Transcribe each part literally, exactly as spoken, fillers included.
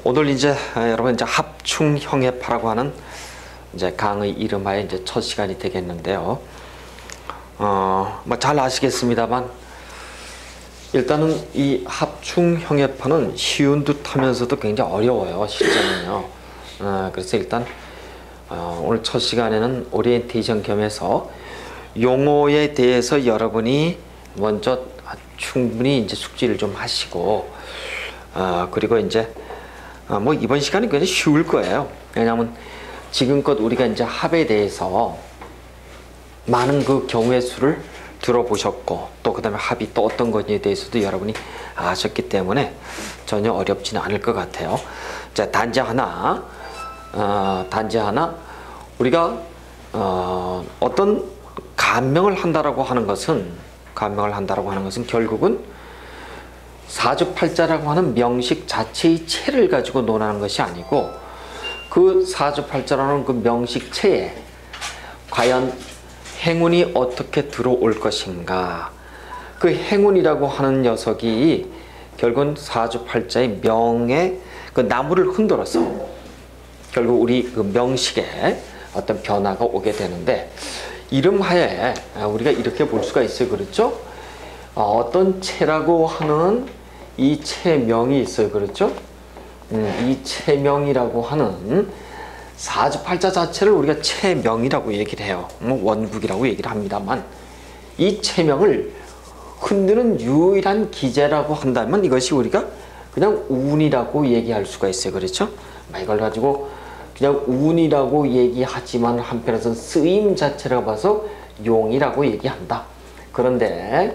오늘 이제 아, 여러분 이제 합충형해파라고 하는 이제 강의 이름하에 이제 첫 시간이 되겠는데요. 어, 뭐 잘 아시겠습니다만 일단은 이 합충형해파는 쉬운 듯하면서도 굉장히 어려워요, 실제는요. 어, 그래서 일단 어, 오늘 첫 시간에는 오리엔테이션 겸해서 용어에 대해서 여러분이 먼저 충분히 이제 숙지를 좀 하시고, 어, 그리고 이제 어, 뭐 이번 시간은 굉장히 쉬울 거예요. 왜냐하면 지금껏 우리가 이제 합에 대해서 많은 그 경우의 수를 들어보셨고, 또 그 다음에 합이 또 어떤 것에 대해서도 여러분이 아셨기 때문에 전혀 어렵지는 않을 것 같아요. 자, 단지 하나, 어, 단지 하나, 우리가 어, 어떤 감명을 한다라고 하는 것은, 감명을 한다라고 하는 것은 결국은 사주팔자라고 하는 명식 자체의 체를 가지고 논하는 것이 아니고, 그 사주팔자라는 그 명식체에 과연 행운이 어떻게 들어올 것인가, 그 행운이라고 하는 녀석이 결국은 사주팔자의 명의 그 나무를 흔들어서 결국 우리 그 명식에 어떤 변화가 오게 되는데, 이름하에 우리가 이렇게 볼 수가 있어요. 그렇죠? 어떤 체라고 하는 이 체명이 있어요. 그렇죠? 음, 이 체명이라고 하는 사주팔자 자체를 우리가 체명이라고 얘기를 해요. 뭐 원국이라고 얘기를 합니다만, 이 체명을 흔드는 유일한 기제라고 한다면 이것이 우리가 그냥 운이라고 얘기할 수가 있어요. 그렇죠? 이걸 가지고 그냥 운이라고 얘기하지만 한편에서는 쓰임 자체라고 봐서 용이라고 얘기한다. 그런데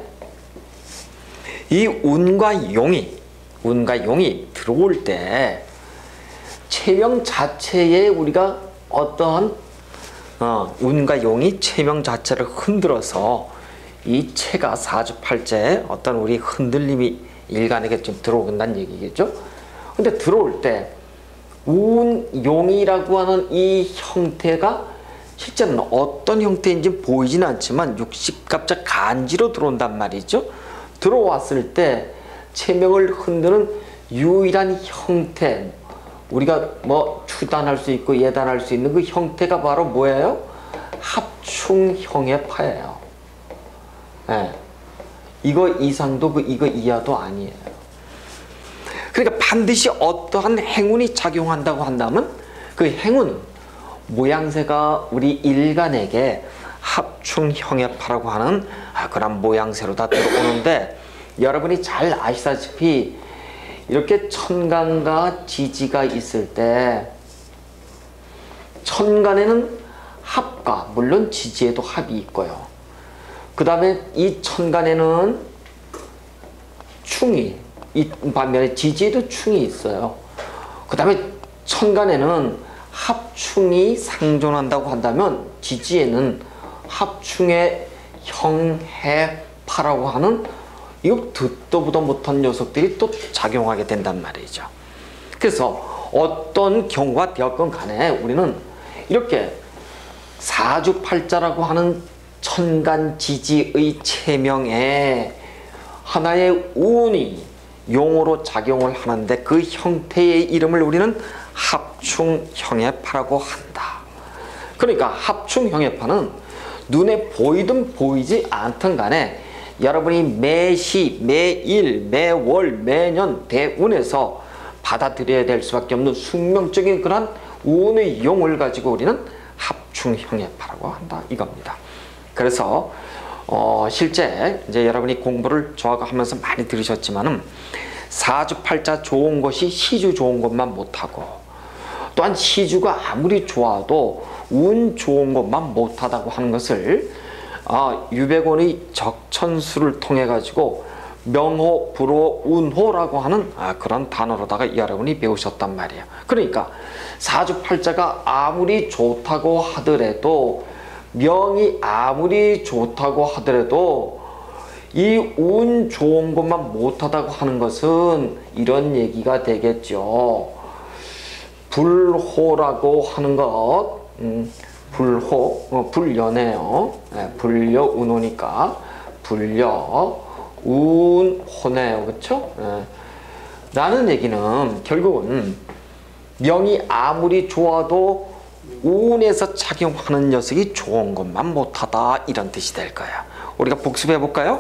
이 운과 용이 운과 용이 들어올 때 체명 자체에 우리가 어떠한 어, 운과 용이 체명 자체를 흔들어서 이 체가 사주팔자에 어떤 우리 흔들림이 일간에게 좀 들어온다는 얘기겠죠. 근데 들어올 때 운, 용이라고 하는 이 형태가 실제는 어떤 형태인지 보이지는 않지만 육십갑자 간지로 들어온단 말이죠. 들어왔을 때 체명을 흔드는 유일한 형태, 우리가 뭐 추단할 수 있고 예단할 수 있는 그 형태가 바로 뭐예요? 합충형해파예요. 네. 이거 이상도 그 이거 이하도 아니에요. 그러니까 반드시 어떠한 행운이 작용한다고 한다면 그 행운 모양새가 우리 일간에게 합충형해파라고 하는 그런 모양새로 다 들어오는데, 여러분이 잘 아시다시피 이렇게 천간과 지지가 있을 때 천간에는 합과 물론 지지에도 합이 있고요. 그 다음에 이 천간에는 충이, 이 반면에 지지에도 충이 있어요. 그 다음에 천간에는 합충이 상존한다고 한다면 지지에는 합충의 형해파라고 하는 이거 듣도 보도 못한 녀석들이 또 작용하게 된단 말이죠. 그래서 어떤 경우가 되었건 간에 우리는 이렇게 사주팔자라고 하는 천간지지의 체명에 하나의 운이 용으로 작용을 하는데 그 형태의 이름을 우리는 합충형해파라고 한다. 그러니까 합충형해파는 눈에 보이든 보이지 않든 간에 여러분이 매시, 매일, 매월, 매년 대운에서 받아들여야 될 수밖에 없는 숙명적인 그런 운의 용을 가지고 우리는 합충형해파라고 한다, 이겁니다. 그래서 어, 실제 이제 여러분이 공부를 저하고 하면서 많이 들으셨지만은 사주팔자 좋은 것이 시주 좋은 것만 못하고, 또한 시주가 아무리 좋아도 운 좋은 것만 못하다고 하는 것을 아, 유백원의 적천수를 통해 가지고 명호, 불호, 운호라고 하는 아, 그런 단어로다가 여러분이 배우셨단 말이에요. 그러니까 사주팔자가 아무리 좋다고 하더라도, 명이 아무리 좋다고 하더라도 이 운 좋은 것만 못하다고 하는 것은 이런 얘기가 되겠죠. 불호라고 하는 것, 음, 불호, 어, 불려네요. 네, 불려 운호니까 불려 운호네요. 그렇죠? 네. 라는 얘기는 결국은 명이 아무리 좋아도 운에서 작용하는 녀석이 좋은 것만 못하다, 이런 뜻이 될 거야. 우리가 복습해 볼까요?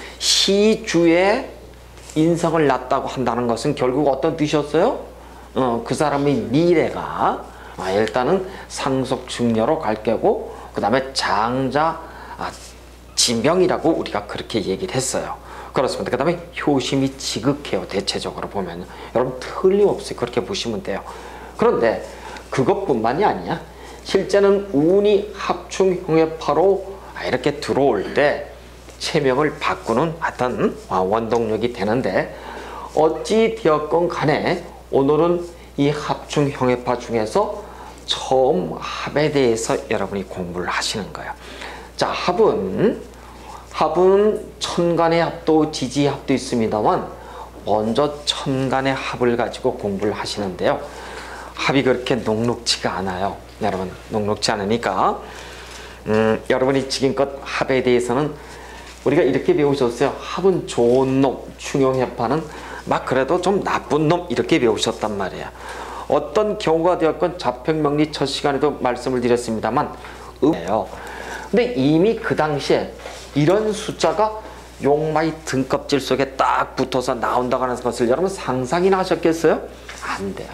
시주에 인성을 낳았다고 한다는 것은 결국 어떤 뜻이었어요? 어, 그 사람의 미래가 아, 일단은 상속증녀로 갈 거고, 그 다음에 장자 아, 지명이라고 우리가 그렇게 얘기를 했어요. 그렇습니다. 그 다음에 효심이 지극해요. 대체적으로 보면 여러분 틀림없이 그렇게 보시면 돼요. 그런데 그것뿐만이 아니야. 실제는 운이 합충형해파로 이렇게 들어올 때 체명을 바꾸는 어떤 원동력이 되는데, 어찌 되었건 간에 오늘은 이 합충형해파 중에서 처음 합에 대해서 여러분이 공부를 하시는 거예요. 자, 합은 합은 천간의 합도 지지합도 있습니다만, 먼저 천간의 합을 가지고 공부를 하시는데요. 합이 그렇게 녹록지가 않아요. 여러분 녹록지 않으니까 음, 여러분이 지금껏 합에 대해서는 우리가 이렇게 배우셨어요. 합은 좋은 놈, 충용해파는 막 그래도 좀 나쁜 놈, 이렇게 배우셨단 말이에요. 어떤 경우가 되었건 자평명리 첫 시간에도 말씀을 드렸습니다만 음이에요. 근데 이미 그 당시에 이런 숫자가 용마의 등껍질 속에 딱 붙어서 나온다고 하는 것을 여러분 상상이나 하셨겠어요? 안 돼요.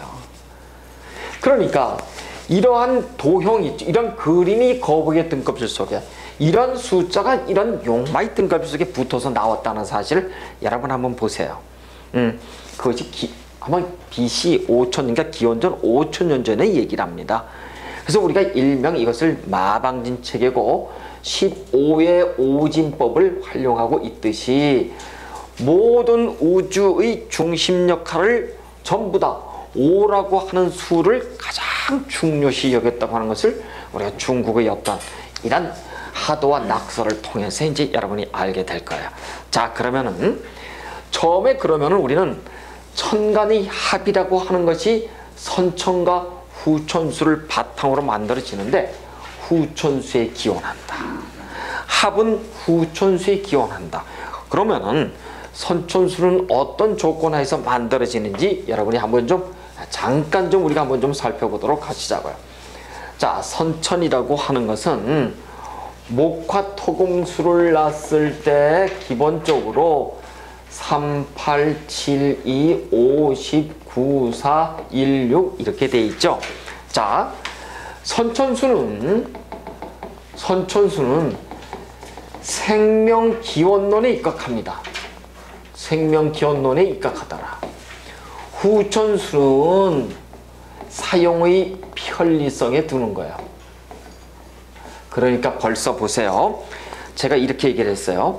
그러니까 이러한 도형이, 이런 그림이 거북이의 등껍질 속에, 이런 숫자가 이런 용마의 등껍질 속에 붙어서 나왔다는 사실을 여러분 한번 보세요. 음, 그것이 기, 아마 비씨 오천 년, 그러니까 기원전 오천 년 전의 얘기를 합니다. 그래서 우리가 일명 이것을 마방진 체계고 십오의 오진법을 활용하고 있듯이 모든 우주의 중심 역할을 전부 다 오라고 하는 수를 가장 중요시 여겼다고 하는 것을 우리가 중국의 어떤 이런 하도와 낙서를 통해서 이제 여러분이 알게 될 거예요. 자, 그러면은 처음에 그러면은 우리는 천간의 합이라고 하는 것이 선천과 후천수를 바탕으로 만들어지는데, 후천수에 기원한다. 합은 후천수에 기원한다. 그러면은 선천수는 어떤 조건하에서 만들어지는지 여러분이 한번 좀 잠깐 좀 우리가 한번 좀 살펴보도록 하시자고요. 자, 선천이라고 하는 것은 목화토금수를 낳았을 때 기본적으로 삼, 팔, 칠, 이, 오, 십, 구, 사, 일, 육 이렇게 돼 있죠. 자, 선천수는 선천수는 생명기원론에 입각합니다. 생명기원론에 입각하더라. 후천수는 사용의 편리성에 두는 거예요. 그러니까 벌써 보세요. 제가 이렇게 얘기를 했어요.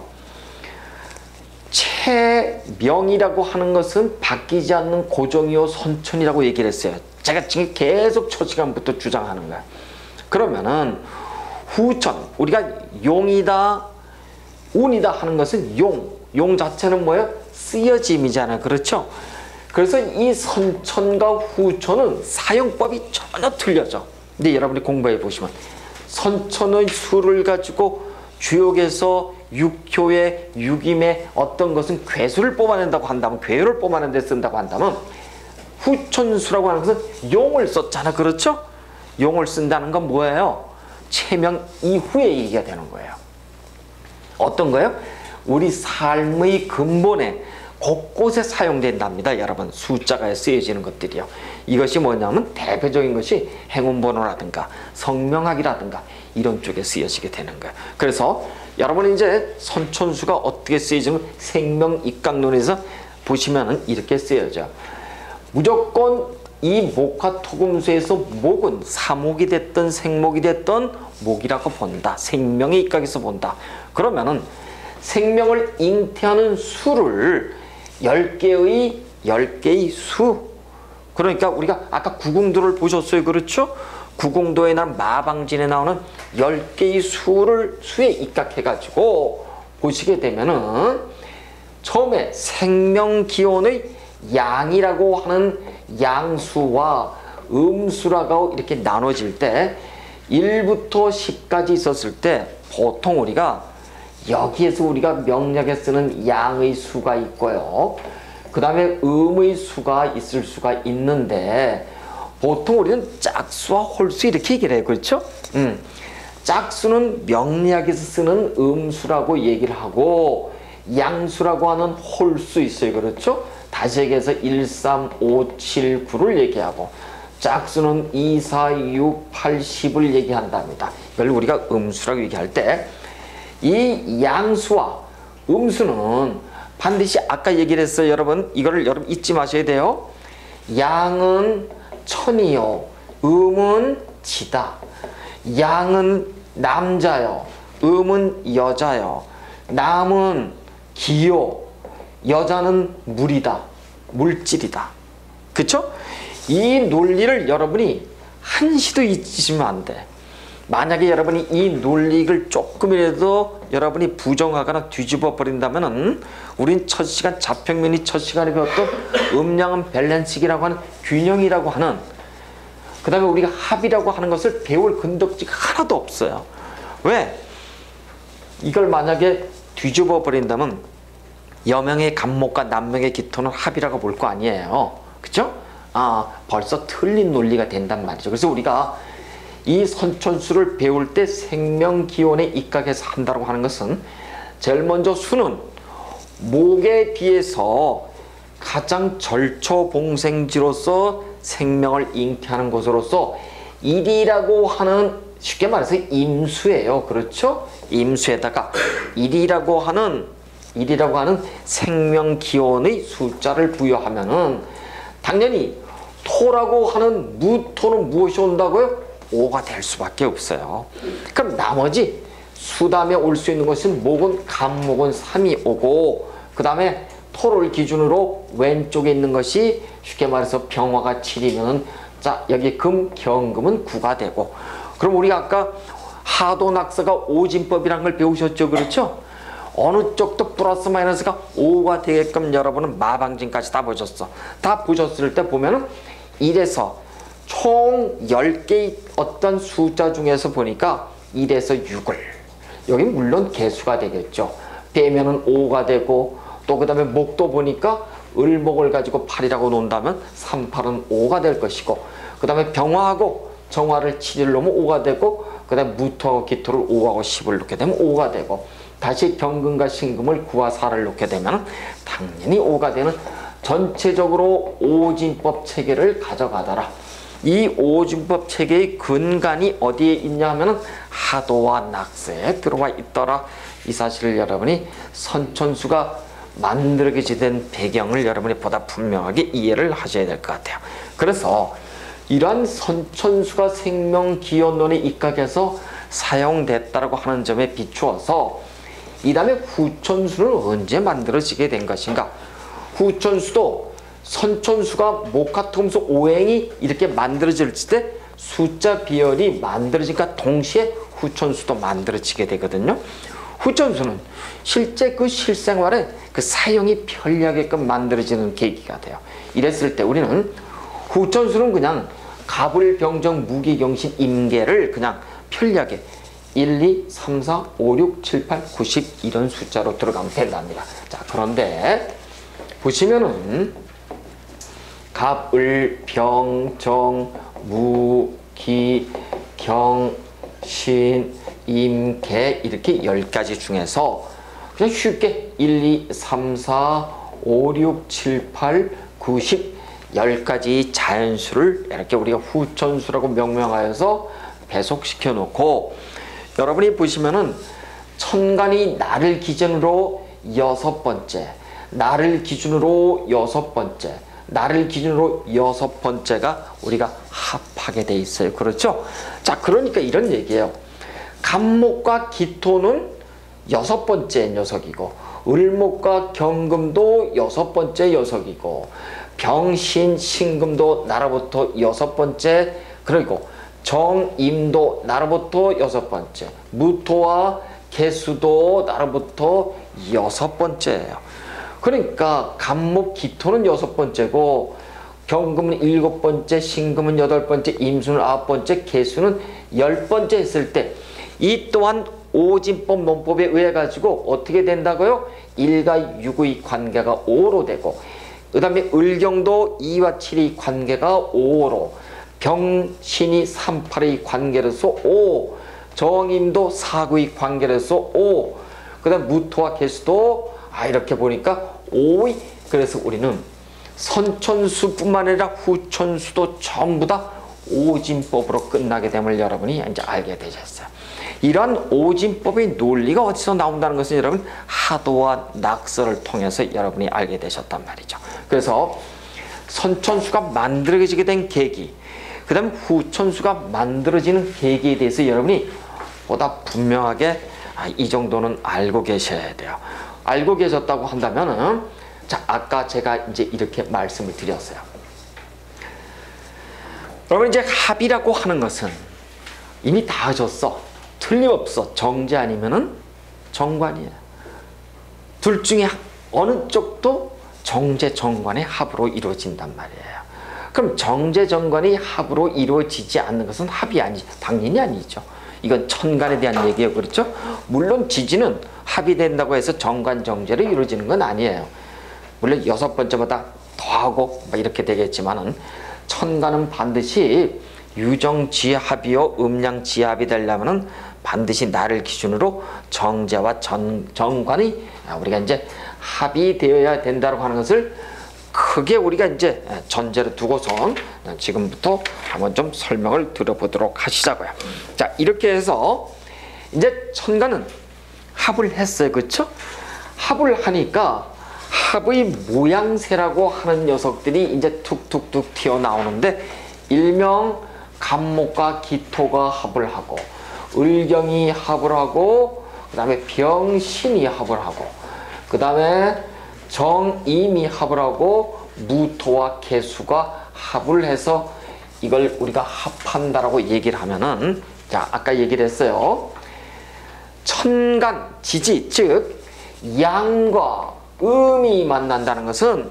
체명이라고 하는 것은 바뀌지 않는 고정이요 선천이라고 얘기를 했어요. 제가 지금 계속 첫 시간부터 주장하는 거야. 그러면은 후천, 우리가 용이다, 운이다 하는 것은 용, 용 자체는 뭐예요? 쓰여짐이잖아요. 그렇죠? 그래서 이 선천과 후천은 사용법이 전혀 틀려져. 근데 여러분이 공부해 보시면 선천의 수를 가지고 주역에서 육효의 육임의 어떤 것은 괴수를 뽑아낸다고 한다면, 괴를 뽑아내는 데 쓴다고 한다면, 후천수라고 하는 것은 용을 썼잖아. 그렇죠? 용을 쓴다는 건 뭐예요? 체명 이후에 얘기가 되는 거예요. 어떤 거예요? 우리 삶의 근본에 곳곳에 사용된답니다. 여러분, 숫자가 쓰여지는 것들이요. 이것이 뭐냐면 대표적인 것이 행운번호라든가 성명학이라든가 이런 쪽에 쓰여지게 되는 거예요. 그래서 여러분이 이제 선천수가 어떻게 쓰여지는 생명입각론에서 보시면은 이렇게 쓰여져. 무조건 이 목화토금수에서 목은 사목이 됐든 생목이 됐든 목이라고 본다. 생명의 입각에서 본다. 그러면은 생명을 잉태하는 수를 열 개의 열 개의 수, 그러니까 우리가 아까 구궁도를 보셨어요. 그렇죠? 구궁도에 난 마방진에 나오는 열 개의 수를 수에 입각해 가지고 보시게 되면은 처음에 생명기원의 양이라고 하는 양수와 음수라고 이렇게 나눠질 때 일부터 십까지 있었을 때 보통 우리가 여기에서 우리가 명략에 쓰는 양의 수가 있고요. 그 다음에 음의 수가 있을 수가 있는데, 보통 우리는 짝수와 홀수 이렇게 얘기를 해요. 그렇죠? 음. 짝수는 명리학에서 쓰는 음수라고 얘기를 하고 양수라고 하는 홀수 있어요. 그렇죠? 다시 얘기해서 일, 삼, 오, 칠, 구를 얘기하고 짝수는 이, 사, 육, 팔, 십을 얘기한답니다. 이걸 우리가 음수라고 얘기할 때 이 양수와 음수는 반드시 아까 얘기를 했어요. 여러분 이거를 여러분 잊지 마셔야 돼요. 양은 천이요 음은 지다. 양은 남자요 음은 여자요 남은 기요 여자는 물이다. 물질이다. 그쵸? 이 논리를 여러분이 한시도 잊으시면 안 돼. 만약에 여러분이 이 논리를 조금이라도 여러분이 부정하거나 뒤집어 버린다면은 우린 첫 시간 자평면이 첫 시간에 배웠던 음양은 밸런스기라고 하는 균형이라고 하는 그 다음에 우리가 합이라고 하는 것을 배울 근덕지가 하나도 없어요. 왜? 이걸 만약에 뒤집어 버린다면 여명의 간목과 남명의 기토는 합이라고 볼 거 아니에요. 그쵸? 아, 벌써 틀린 논리가 된단 말이죠. 그래서 우리가 이 선천수를 배울 때 생명기원에 입각해서 한다고 하는 것은 제일 먼저 수는 목에 비해서 가장 절초봉생지로서 생명을 잉태하는 것으로서 일이라고 하는 쉽게 말해서 임수예요. 그렇죠? 임수에다가 일이라고 하는 일이라고 하는 생명기원의 숫자를 부여하면은 당연히 토라고 하는 무토는 무엇이 온다고요? 오가 될 수밖에 없어요. 그럼 나머지 수 다음에 올 수 있는 것은 목은 간목은 삼이 오고 그 다음에 토를 기준으로 왼쪽에 있는 것이 쉽게 말해서 병화가 칠이면 자 여기 금, 경금은 구가 되고 그럼 우리가 아까 하도낙서가 오진법이라는 걸 배우셨죠? 그렇죠? 어느 쪽도 플러스 마이너스가 오가 되게끔 여러분은 마방진까지 다 보셨어. 다 보셨을 때 보면은 일에서 총 열 개의 어떤 숫자 중에서 보니까 일에서 육을 여기 물론 개수가 되겠죠. 빼면은 오가 되고 또 그 다음에 목도 보니까 을목을 가지고 팔이라고 놓는다면 삼, 팔은 오가 될 것이고 그 다음에 병화하고 정화를 칠을 놓으면 오가 되고 그 다음에 무토하고 기토를 오하고 십을 놓게 되면 오가 되고 다시 경금과 신금을 구와 사를 놓게 되면 당연히 오가 되는 전체적으로 오진법 체계를 가져가더라. 이 오진법 체계의 근간이 어디에 있냐 하면은 하도와 낙서에 들어와 있더라. 이 사실을 여러분이 선천수가 만들어지게 된 배경을 여러분이 보다 분명하게 이해를 하셔야 될 것 같아요. 그래서 이러한 선천수가 생명기원론에 입각해서 사용됐다고 하는 점에 비추어서 이 다음에 후천수는 언제 만들어지게 된 것인가? 후천수도 선천수가 목화토금수 오행이 이렇게 만들어질 때 숫자 비열이 만들어지니까 동시에 후천수도 만들어지게 되거든요. 후천수는 실제 그 실생활에 그 사용이 편리하게끔 만들어지는 계기가 돼요. 이랬을 때 우리는 후천수는 그냥 갑을, 병정, 무기, 경신, 임계를 그냥 편리하게 일, 이, 삼, 사, 오, 육, 칠, 팔, 구, 십 이런 숫자로 들어가면 된답니다. 자, 그런데 보시면은 갑, 을, 병, 정, 무, 기, 경, 신, 임, 개 이렇게 열 가지 중에서 그냥 쉽게 일, 이, 삼, 사, 오, 육, 칠, 팔, 구, 십 열 가지 자연수를 이렇게 우리가 후천수라고 명명하여서 배속시켜 놓고 여러분이 보시면은 천간이 나를 기준으로 여섯 번째, 나를 기준으로 여섯 번째, 나를 기준으로 여섯 번째가 우리가 합하게 돼 있어요. 그렇죠? 자, 그러니까 이런 얘기예요. 간목과 기토는 여섯 번째 녀석이고 을목과 경금도 여섯 번째 녀석이고 병신, 신금도 나로부터 여섯 번째 그리고 정임도 나로부터 여섯 번째 무토와 개수도 나로부터 여섯 번째예요. 그러니까 간목 기토는 여섯 번째고 경금은 일곱 번째, 신금은 여덟 번째, 임수는 아홉 번째, 개수는 열 번째 했을 때 이 또한 오진법 논법에 의해 가지고 어떻게 된다고요? 일과 육의 관계가 오로 되고 그 다음에 을경도 이와 칠의 관계가 오로 병신이 삼팔의 관계로서 오, 정임도 사구의 관계로서 오, 그 다음 무토와 개수도 아 이렇게 보니까 오의, 그래서 우리는 선천수뿐만 아니라 후천수도 전부 다 오진법으로 끝나게 됨을 여러분이 이제 알게 되셨어요. 이러한 오진법의 논리가 어디서 나온다는 것은 여러분 하도와 낙서를 통해서 여러분이 알게 되셨단 말이죠. 그래서 선천수가 만들어지게 된 계기, 그 다음에 후천수가 만들어지는 계기에 대해서 여러분이 보다 분명하게 아, 이 정도는 알고 계셔야 돼요. 알고 계셨다고 한다면은, 자, 아까 제가 이제 이렇게 말씀을 드렸어요. 여러분, 이제 합이라고 하는 것은 이미 다 하셨어. 틀림없어. 정제 아니면은 정관이에요. 둘 중에 어느 쪽도 정제 정관의 합으로 이루어진단 말이에요. 그럼 정제 정관이 합으로 이루어지지 않는 것은 합이 아니죠. 당연히 아니죠. 이건 천간에 대한 얘기예요. 그렇죠? 물론 지지는 합이 된다고 해서 정관 정제로 이루어지는 건 아니에요. 물론 여섯 번째마다 더하고 이렇게 되겠지만은 천간은 반드시 유정지합이요 음양지합이 되려면은 반드시 나를 기준으로 정제와 정, 정관이 우리가 이제 합이 되어야 된다고 하는 것을 크게 우리가 이제 전제를 두고서 지금부터 한번 좀 설명을 들어보도록 하시자고요. 자, 이렇게 해서 이제 천간은 합을 했어요. 그렇죠? 합을 하니까 합의 모양새라고 하는 녀석들이 이제 툭툭툭 튀어나오는데, 일명 간목과 기토가 합을 하고, 을경이 합을 하고, 그 다음에 병신이 합을 하고, 그 다음에 정임이 합을 하고, 무토와 개수가 합을 해서 이걸 우리가 합한다라고 얘기를 하면은, 자, 아까 얘기를 했어요. 천간, 지지, 즉 양과 음이 만난다는 것은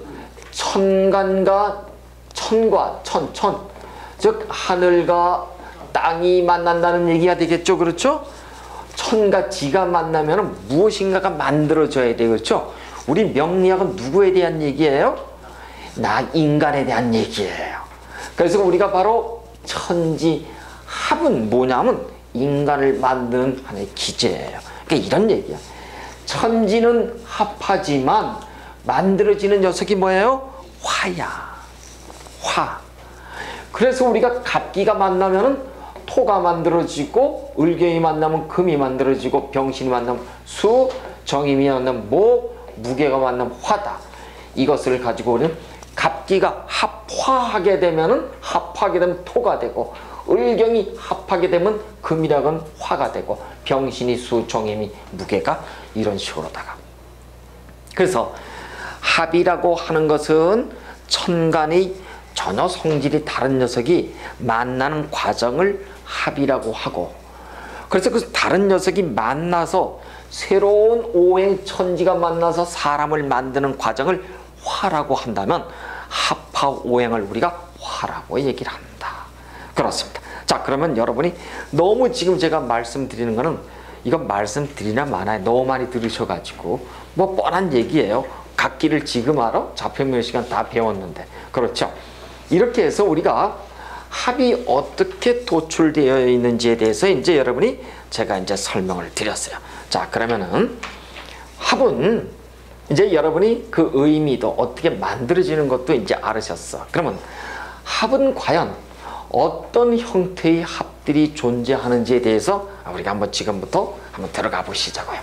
천간과 천과 천, 천, 즉 하늘과 땅이 만난다는 얘기가 되겠죠. 그렇죠? 천과 지가 만나면 무엇인가가 만들어져야 되겠죠. 우리 명리학은 누구에 대한 얘기예요? 나 인간에 대한 얘기예요. 그래서 우리가 바로 천지 합은 뭐냐면 인간을 만드는 하나의 기제예요. 그러니까 이런 얘기야. 천지는 합하지만 만들어지는 녀석이 뭐예요? 화야. 화. 그래서 우리가 갑기가 만나면은 토가 만들어지고, 을경이 만나면 금이 만들어지고, 병신이 만나면 수, 정임이 만나면 목, 무게가 만나면 화다. 이것을 가지고 우리는 갑기가 합화하게 되면은 합하게 되면 토가 되고, 을경이 합하게 되면 금이라고는 화가 되고, 병신이 수, 정임이 무게가 이런 식으로다가. 그래서 합이라고 하는 것은 천간의 전혀 성질이 다른 녀석이 만나는 과정을 합이라고 하고, 그래서 그 다른 녀석이 만나서 새로운 오행천지가 만나서 사람을 만드는 과정을 화라고 한다면 합화 오행을 우리가 화라고 얘기를 한다. 그렇습니다. 자, 그러면 여러분이 너무 지금 제가 말씀드리는 거는, 이건 말씀드리나 마나요. 너무 많이 들으셔가지고 뭐 뻔한 얘기예요. 각기를 지금 알아? 자평면 시간 다 배웠는데. 그렇죠? 이렇게 해서 우리가 합이 어떻게 도출되어 있는지에 대해서 이제 여러분이 제가 이제 설명을 드렸어요. 자, 그러면은 합은 이제 여러분이 그 의미도 어떻게 만들어지는 것도 이제 알으셨어. 그러면 합은 과연 어떤 형태의 합들이 존재하는지에 대해서 우리가 한번 지금부터 한번 들어가 보시자고요.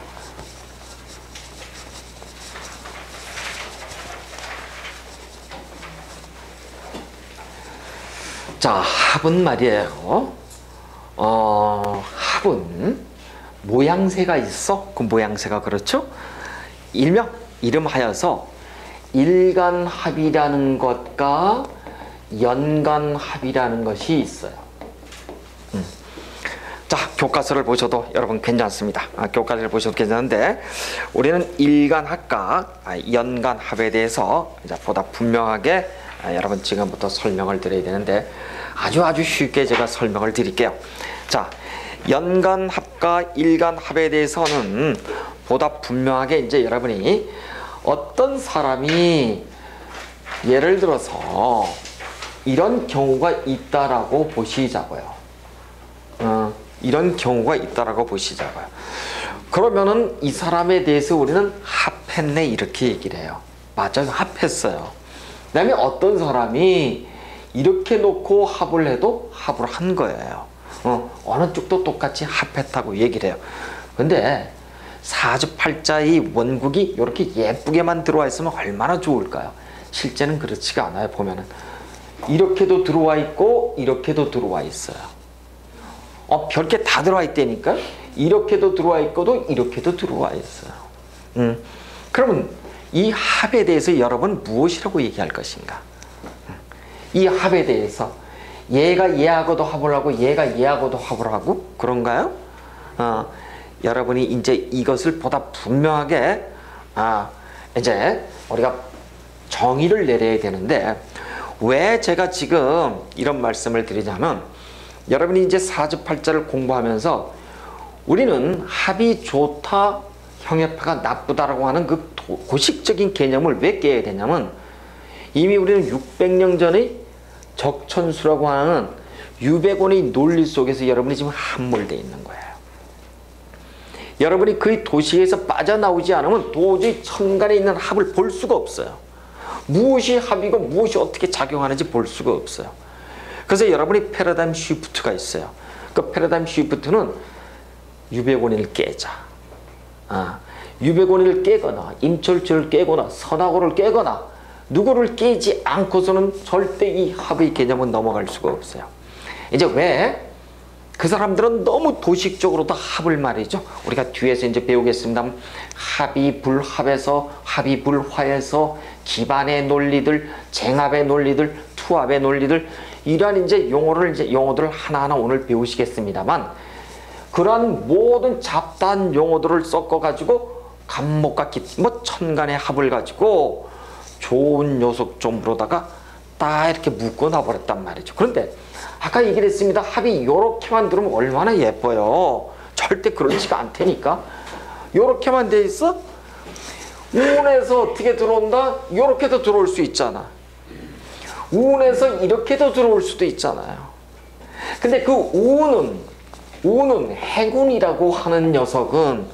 자, 합은 말이에요. 어, 합은 모양새가 있어. 그 모양새가 그렇죠? 일명 이름하여서 일간합이라는 것과 연간합이라는 것이 있어요. 음. 자, 교과서를 보셔도 여러분 괜찮습니다. 아, 교과서를 보셔도 괜찮은데, 우리는 일간합과 연간합에 대해서 이제 보다 분명하게 아, 여러분 지금부터 설명을 드려야 되는데, 아주 아주 쉽게 제가 설명을 드릴게요. 자, 연간합과 일간합에 대해서는 보다 분명하게 이제 여러분이 어떤 사람이 예를 들어서 이런 경우가 있다라고 보시자고요. 어, 이런 경우가 있다라고 보시자고요. 그러면은 이 사람에 대해서 우리는 합했네 이렇게 얘기를 해요. 맞아요, 합했어요. 그 다음에 어떤 사람이 이렇게 놓고 합을 해도 합을 한 거예요. 어, 어느 쪽도 똑같이 합했다고 얘기를 해요. 근데 사주팔자의 원국이 이렇게 예쁘게만 들어와 있으면 얼마나 좋을까요? 실제는 그렇지가 않아요. 보면은 이렇게도 들어와 있고 이렇게도 들어와 있어요. 어, 별게 다 들어와 있다니까. 이렇게도 들어와 있고도 이렇게도 들어와 있어요. 음, 그러면 이 합에 대해서 여러분 무엇이라고 얘기할 것인가? 음, 이 합에 대해서 얘가 얘하고도 합을 하고 얘가 얘하고도 합을 하고 그런가요? 어, 여러분이 이제 이것을 보다 분명하게 아, 이제 우리가 정의를 내려야 되는데, 왜 제가 지금 이런 말씀을 드리냐면, 여러분이 이제 사주팔자를 공부하면서 우리는 합이 좋다, 형해파가 나쁘다라고 하는 그 고식적인 개념을 왜 깨야 되냐면, 이미 우리는 육백 년 전의 적천수라고 하는 유백원의 논리 속에서 여러분이 지금 함몰되어 있는 거예요. 여러분이 그 도시에서 빠져나오지 않으면 도저히 천간에 있는 합을 볼 수가 없어요. 무엇이 합이고 무엇이 어떻게 작용하는지 볼 수가 없어요. 그래서 여러분이 패러다임 쉬프트가 있어요. 그 패러다임 쉬프트는 유백원인을 깨자. 아, 유백원인을 깨거나 임철주를 깨거나 선하고를 깨거나 누구를 깨지 않고서는 절대 이 합의 개념은 넘어갈 수가 없어요. 이제 왜? 그 사람들은 너무 도식적으로 다 합을 말이죠. 우리가 뒤에서 이제 배우겠습니다. 합이 불합에서, 합이 불화에서 기반의 논리들, 쟁합의 논리들, 투합의 논리들, 이러한 이제 용어를 이제 용어들을 하나하나 오늘 배우시겠습니다만, 그러한 모든 잡다한 용어들을 섞어 가지고 간목과 기, 뭐 천간의 합을 가지고 좋은 녀석점으로다가 딱 이렇게 묶어 놔버렸단 말이죠. 그런데 아까 얘기를 했습니다. 합이 요렇게만 들으면 얼마나 예뻐요. 절대 그렇지가 않다니까. 요렇게만 돼 있어? 운에서 어떻게 들어온다? 요렇게도 들어올 수 있잖아. 운에서 이렇게도 들어올 수도 있잖아요. 근데 그 운은, 운은 행운이라고 하는 녀석은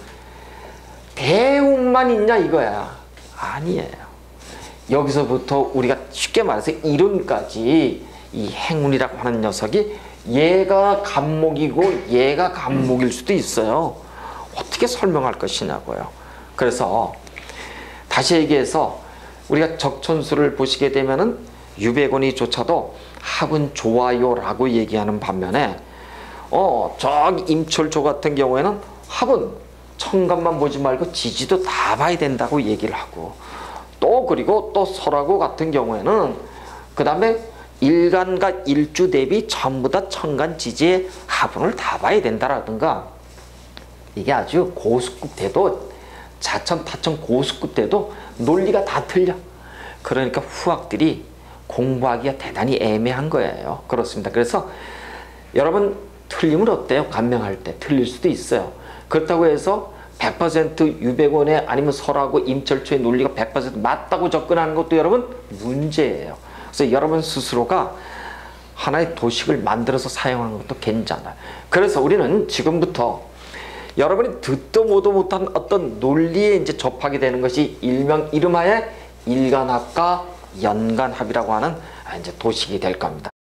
대운만 있냐 이거야. 아니에요. 여기서부터 우리가 쉽게 말해서 이론까지 이 행운이라고 하는 녀석이 얘가 간목이고 얘가 간목일 수도 있어요. 어떻게 설명할 것이냐고요. 그래서 다시 얘기해서 우리가 적천수를 보시게 되면은 유백원이조차도 합은 좋아요 라고 얘기하는 반면에 어 저기 임철조 같은 경우에는 합은 천간만 보지 말고 지지도 다 봐야 된다고 얘기를 하고, 또 그리고 또 설하고 같은 경우에는 그 다음에 일간과 일주 대비 전부 다 천간 지지의 합운을 다 봐야 된다라든가, 이게 아주 고수급 돼도 자천 타천 고수급 돼도 논리가 다 틀려. 그러니까 후학들이 공부하기가 대단히 애매한 거예요. 그렇습니다. 그래서 여러분 틀리면 어때요? 간명할 때 틀릴 수도 있어요. 그렇다고 해서 백 퍼센트 유백원의 아니면 설하고 임철초의 논리가 백 퍼센트 맞다고 접근하는 것도 여러분 문제예요. 그래서 여러분 스스로가 하나의 도식을 만들어서 사용하는 것도 괜찮아요. 그래서 우리는 지금부터 여러분이 듣도 보도 못한 어떤 논리에 이제 접하게 되는 것이 일명 이름하에 일간합과 연간합이라고 하는 이제 도식이 될 겁니다.